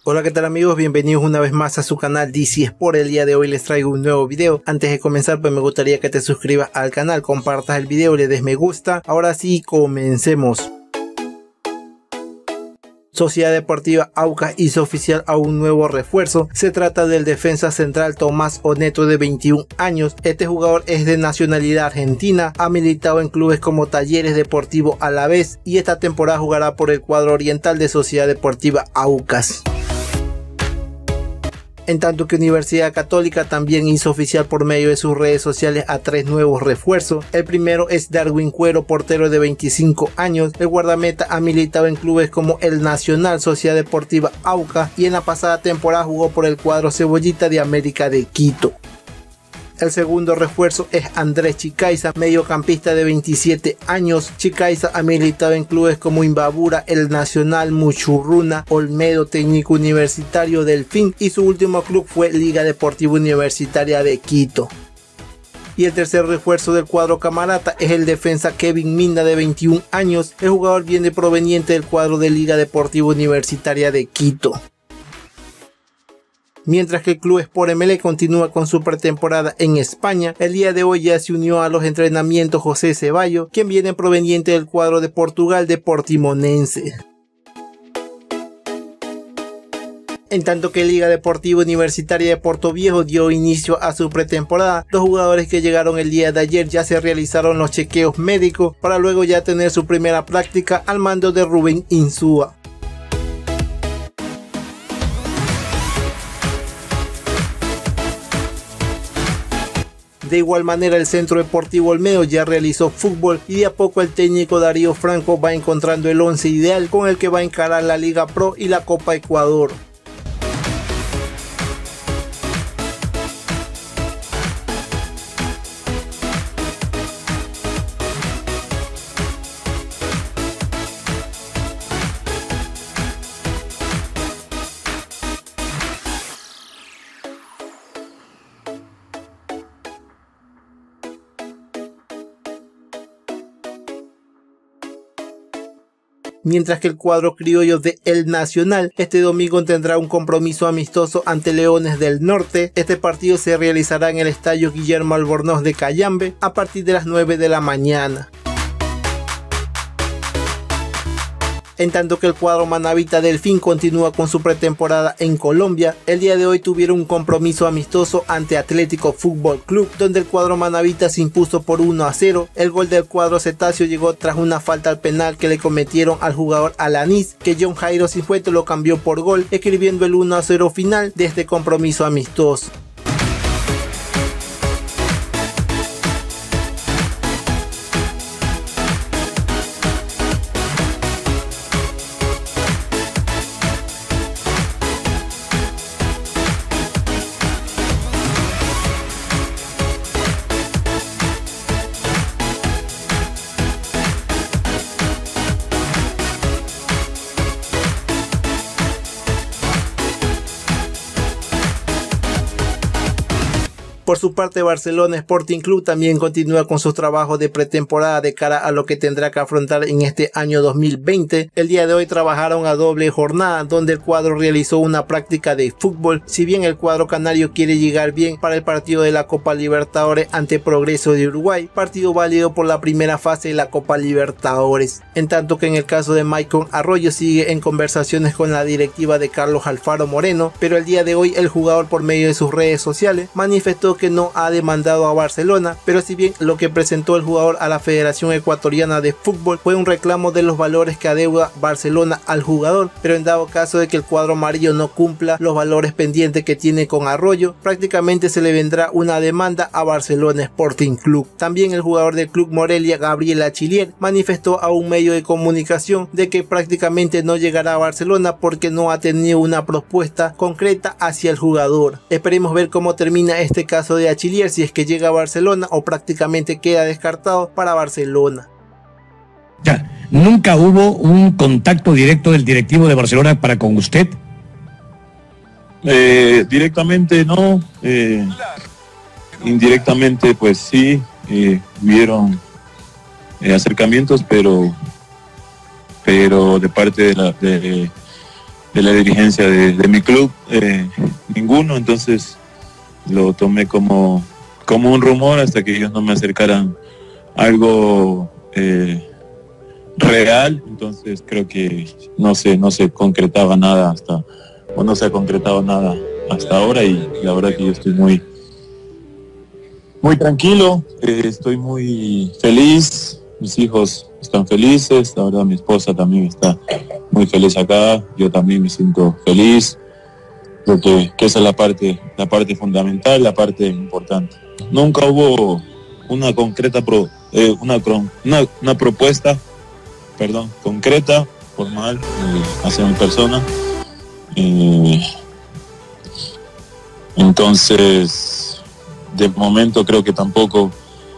Hola, ¿qué tal amigos? Bienvenidos una vez más a su canal DC Sport. El día de hoy les traigo un nuevo video. Antes de comenzar, pues me gustaría que te suscribas al canal, compartas el video, le des me gusta. Ahora sí, comencemos. Sociedad Deportiva Aucas hizo oficial a un nuevo refuerzo. Se trata del defensa central Tomás Oneto, de 21 años. Este jugador es de nacionalidad argentina, ha militado en clubes como Talleres Deportivo Alavés y esta temporada jugará por el cuadro oriental de Sociedad Deportiva Aucas. En tanto que Universidad Católica también hizo oficial por medio de sus redes sociales a 3 nuevos refuerzos. El primero es Darwin Cuero, portero de 25 años. El guardameta ha militado en clubes como el Nacional, Sociedad Deportiva Aucas y en la pasada temporada jugó por el cuadro Cebollita de América de Quito. El segundo refuerzo es Andrés Chicaiza, mediocampista de 27 años. Chicaiza ha militado en clubes como Imbabura, el Nacional, Muchurruna, Olmedo, Técnico Universitario, Delfín y su último club fue Liga Deportiva Universitaria de Quito. Y el tercer refuerzo del cuadro camarata es el defensa Kevin Minda, de 21 años. El jugador viene proveniente del cuadro de Liga Deportiva Universitaria de Quito. Mientras que el Club Sport ML continúa con su pretemporada en España, el día de hoy ya se unió a los entrenamientos José Ceballos, quien viene proveniente del cuadro de Portugal de Portimonense. En tanto que Liga Deportiva Universitaria de Portoviejo dio inicio a su pretemporada, los jugadores que llegaron el día de ayer ya se realizaron los chequeos médicos para luego ya tener su primera práctica al mando de Rubén Insúa. De igual manera, el Centro Deportivo Olmedo ya realizó fútbol y de a poco el técnico Darío Franco va encontrando el 11 ideal con el que va a encarar la Liga Pro y la Copa Ecuador. Mientras que el cuadro criollo de El Nacional este domingo tendrá un compromiso amistoso ante Leones del Norte. Este partido se realizará en el estadio Guillermo Albornoz de Cayambe a partir de las 9 de la mañana. En tanto que el cuadro manabita Delfín continúa con su pretemporada en Colombia, el día de hoy tuvieron un compromiso amistoso ante Atlético Fútbol Club, donde el cuadro manabita se impuso por 1-0. El gol del cuadro cetáceo llegó tras una falta al penal que le cometieron al jugador Alanís, que John Jairo Cifuentes lo cambió por gol, escribiendo el 1-0 final de este compromiso amistoso. Por su parte, Barcelona Sporting Club también continúa con sus trabajos de pretemporada de cara a lo que tendrá que afrontar en este año 2020. El día de hoy trabajaron a doble jornada, donde el cuadro realizó una práctica de fútbol. Si bien el cuadro canario quiere llegar bien para el partido de la Copa Libertadores ante Progreso de Uruguay, partido válido por la primera fase de la Copa Libertadores. En tanto que en el caso de Maicon Arroyo sigue en conversaciones con la directiva de Carlos Alfaro Moreno, pero el día de hoy el jugador, por medio de sus redes sociales, manifestó que no ha demandado a Barcelona, pero si bien lo que presentó el jugador a la Federación Ecuatoriana de Fútbol fue un reclamo de los valores que adeuda Barcelona al jugador, pero en dado caso de que el cuadro amarillo no cumpla los valores pendientes que tiene con Arroyo, prácticamente se le vendrá una demanda a Barcelona Sporting Club. También el jugador del Club Morelia, Gabriel Achillier, manifestó a un medio de comunicación de que prácticamente no llegará a Barcelona porque no ha tenido una propuesta concreta hacia el jugador. Esperemos ver cómo termina este caso de Achillier, si es que llega a Barcelona o prácticamente queda descartado para Barcelona. Ya, ¿nunca hubo un contacto directo del directivo de Barcelona para con usted? Directamente no, indirectamente pues sí, hubieron acercamientos, pero de parte la dirigencia de mi club, ninguno, entonces lo tomé como un rumor hasta que ellos no me acercaran algo real. Entonces creo que no se concretaba nada no se ha concretado nada hasta ahora, y la verdad que yo estoy muy tranquilo, estoy muy feliz, mis hijos están felices, la verdad mi esposa también está muy feliz acá, yo también me siento feliz. Creo que esa es la parte fundamental, la parte importante. Nunca hubo una concreta una propuesta, concreta, formal, hacia mi persona. Entonces, de momento creo que tampoco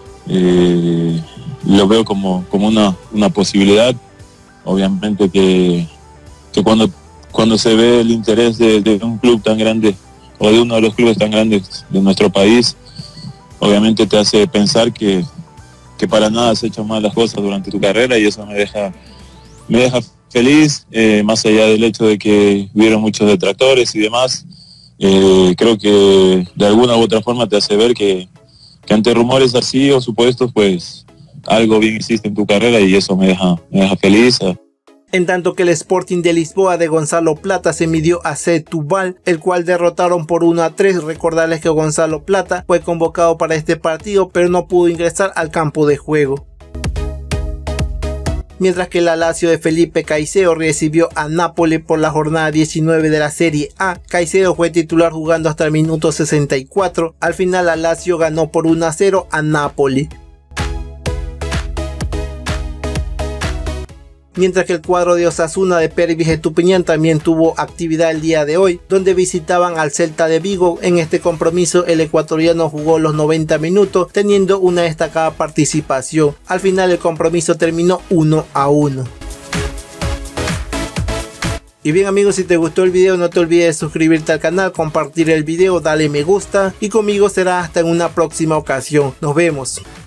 lo veo como una posibilidad. Obviamente que cuando se ve el interés de un club tan grande, o de uno de los clubes tan grandes de nuestro país, obviamente te hace pensar que para nada has hecho mal las cosas durante tu carrera, y eso me deja feliz, más allá del hecho de que hubieron muchos detractores y demás. Creo que de alguna u otra forma te hace ver que ante rumores así o supuestos, pues algo bien hiciste en tu carrera, y eso me deja feliz. En tanto que el Sporting de Lisboa de Gonzalo Plata se midió a Setúbal, el cual derrotaron por 1-3. Recordarles que Gonzalo Plata fue convocado para este partido, pero no pudo ingresar al campo de juego. Mientras que la Lazio de Felipe Caicedo recibió a Napoli por la jornada 19 de la Serie A. Caicedo fue titular jugando hasta el minuto 64. Al final la Lazio ganó por 1-0 a Napoli. Mientras que el cuadro de Osasuna de Pervis Estupiñán también tuvo actividad el día de hoy, donde visitaban al Celta de Vigo. En este compromiso el ecuatoriano jugó los 90 minutos, teniendo una destacada participación. Al final el compromiso terminó 1-1. Y bien amigos, si te gustó el video no te olvides de suscribirte al canal, compartir el video, darle me gusta, y conmigo será hasta en una próxima ocasión. Nos vemos.